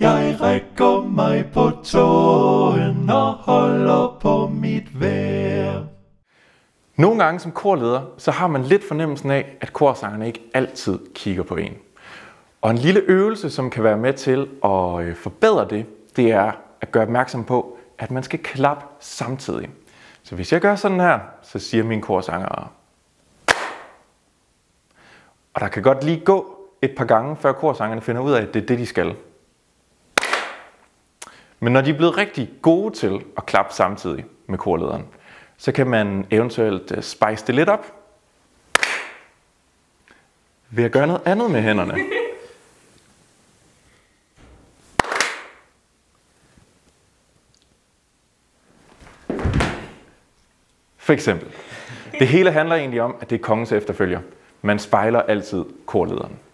Jeg rækker mig på tåen og holder på mit vejr. Nogle gange som korleder, så har man lidt fornemmelsen af, at korsangerne ikke altid kigger på en. Og en lille øvelse, som kan være med til at forbedre det, det er at gøre opmærksom på, at man skal klappe samtidig. Så hvis jeg gør sådan her, så siger mine korsangere. Og der kan godt lige gå et par gange, før korsangerne finder ud af, at det er det, de skal. Men når de er blevet rigtig gode til at klappe samtidig med korlederen, så kan man eventuelt spice det lidt op ved at gøre noget andet med hænderne. For eksempel. Det hele handler egentlig om, at det er kongens efterfølger. Man spejler altid korlederen.